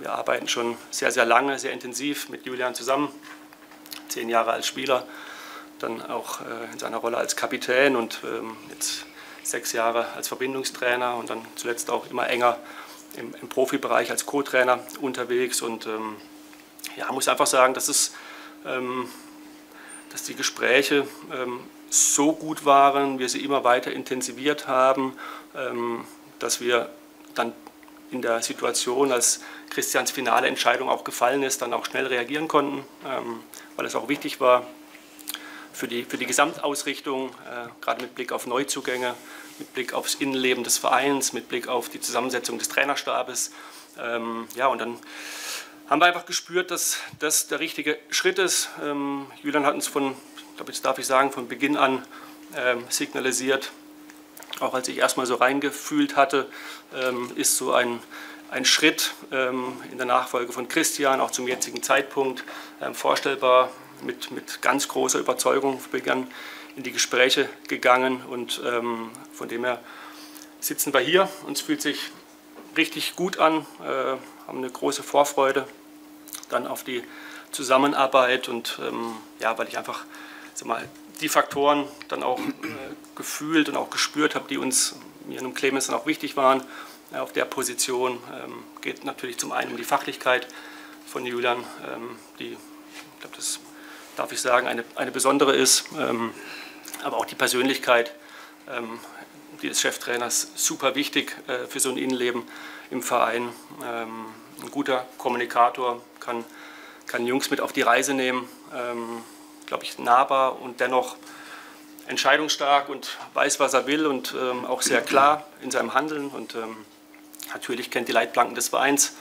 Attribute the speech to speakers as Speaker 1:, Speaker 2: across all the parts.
Speaker 1: wir arbeiten schon sehr, sehr lange, sehr intensiv mit Julian zusammen. 10 Jahre als Spieler, dann auch in seiner Rolle als Kapitän und jetzt 6 Jahre als Verbindungstrainer und dann zuletzt auch immer enger im Profibereich als Co-Trainer unterwegs. Und ja, muss einfach sagen, dass die Gespräche so gut waren, wir sie immer weiter intensiviert haben, dass wir dann in der Situation, als Christians finale Entscheidung auch gefallen ist, dann auch schnell reagieren konnten, weil es auch wichtig war für die Gesamtausrichtung, gerade mit Blick auf Neuzugänge, mit Blick aufs Innenleben des Vereins, mit Blick auf die Zusammensetzung des Trainerstabes. Ja, und dann haben wir einfach gespürt, dass das der richtige Schritt ist. Julian hat uns von Beginn an signalisiert, auch als ich erstmal so reingefühlt hatte, ist so ein Schritt in der Nachfolge von Christian, auch zum jetzigen Zeitpunkt, vorstellbar. Mit ganz großer Überzeugung begann in die Gespräche gegangen und von dem her sitzen wir hier. Uns fühlt sich richtig gut an, haben eine große Vorfreude dann auf die Zusammenarbeit und ja, weil ich einfach die Faktoren dann auch gefühlt und auch gespürt habe, die mir und Clemens dann auch wichtig waren auf der Position. Geht natürlich zum einen um die Fachlichkeit von Julian, die, ich glaube, das darf ich sagen, eine besondere ist, aber auch die Persönlichkeit, die des Cheftrainers, super wichtig für so ein Innenleben im Verein. Ein guter Kommunikator kann Jungs mit auf die Reise nehmen, glaube ich, nahbar und dennoch entscheidungsstark und weiß, was er will und auch sehr klar in seinem Handeln und natürlich kennt die Leitplanken des Vereins,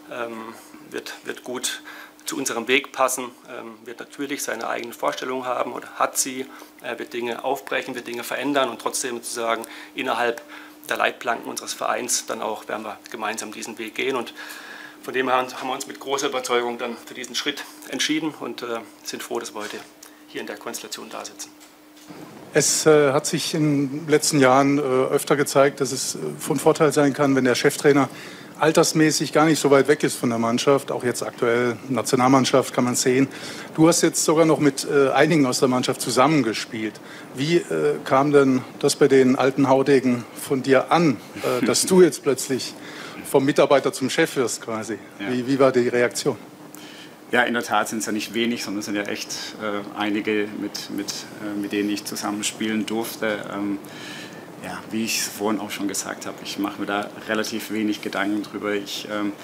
Speaker 1: wird gut zu unserem Weg passen, wird natürlich seine eigenen Vorstellungen haben oder hat sie, wird Dinge aufbrechen, wird Dinge verändern und trotzdem sozusagen innerhalb der Leitplanken unseres Vereins dann auch werden wir gemeinsam diesen Weg gehen und von dem her haben wir uns mit großer Überzeugung dann für diesen Schritt entschieden und sind froh, dass wir heute hier in der Konstellation da sitzen.
Speaker 2: Es hat sich in den letzten Jahren öfter gezeigt, dass es von Vorteil sein kann, wenn der Cheftrainer altersmäßig gar nicht so weit weg ist von der Mannschaft. Auch jetzt aktuell Nationalmannschaft kann man sehen. Du hast jetzt sogar noch mit einigen aus der Mannschaft zusammengespielt. Wie kam denn das bei den alten Haudegen von dir an, dass du jetzt plötzlich vom Mitarbeiter zum Chef wirst quasi? Ja. Wie war die Reaktion?
Speaker 3: Ja, in der Tat sind es ja nicht wenig, sondern es sind ja echt einige, mit denen ich zusammenspielen durfte. Ja, wie ich es vorhin auch schon gesagt habe, ich mache mir da relativ wenig Gedanken drüber. Ich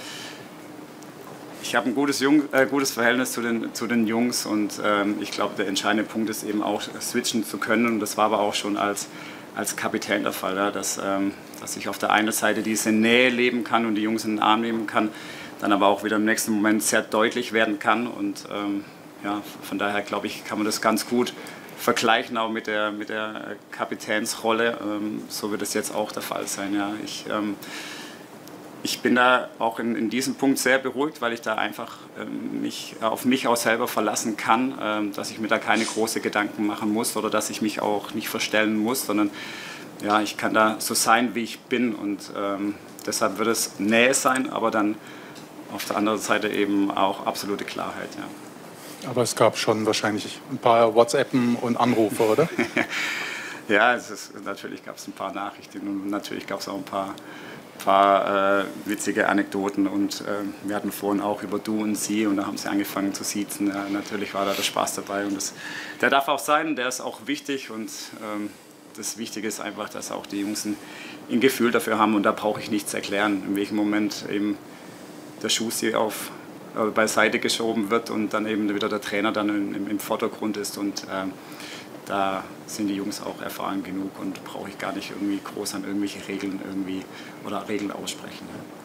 Speaker 3: habe ein gutes Verhältnis zu den Jungs und ich glaube, der entscheidende Punkt ist eben auch, switchen zu können. Und das war aber auch schon als Kapitän der Fall, ja, dass ich auf der einen Seite diese Nähe leben kann und die Jungs in den Arm nehmen kann, dann aber auch wieder im nächsten Moment sehr deutlich werden kann. Und ja, von daher glaube ich, kann man das ganz gut vergleichen auch mit der Kapitänsrolle. So wird es jetzt auch der Fall sein. Ja. Ich bin da auch in diesem Punkt sehr beruhigt, weil ich da einfach auf mich auch selber verlassen kann, dass ich mir da keine großen Gedanken machen muss oder dass ich mich auch nicht verstellen muss, sondern ja, ich kann da so sein, wie ich bin und deshalb wird es Nähe sein, aber dann auf der anderen Seite eben auch absolute Klarheit. Ja.
Speaker 2: Aber es gab schon wahrscheinlich ein paar WhatsAppen und Anrufe, oder?
Speaker 3: Ja, natürlich gab es ein paar Nachrichten und natürlich gab es auch ein paar witzige Anekdoten und wir hatten vorhin auch über du und sie und da haben sie angefangen zu siezen. Ja, natürlich war da der Spaß dabei und der darf auch sein, der ist auch wichtig und das Wichtige ist einfach, dass auch die Jungs ein Gefühl dafür haben und da brauche ich nichts erklären, in welchem Moment eben der Schuh sie beiseite geschoben wird und dann eben wieder der Trainer dann im Vordergrund ist und da sind die Jungs auch erfahren genug und brauche ich gar nicht irgendwie groß an irgendwelche Regeln oder Regeln aussprechen. Ja.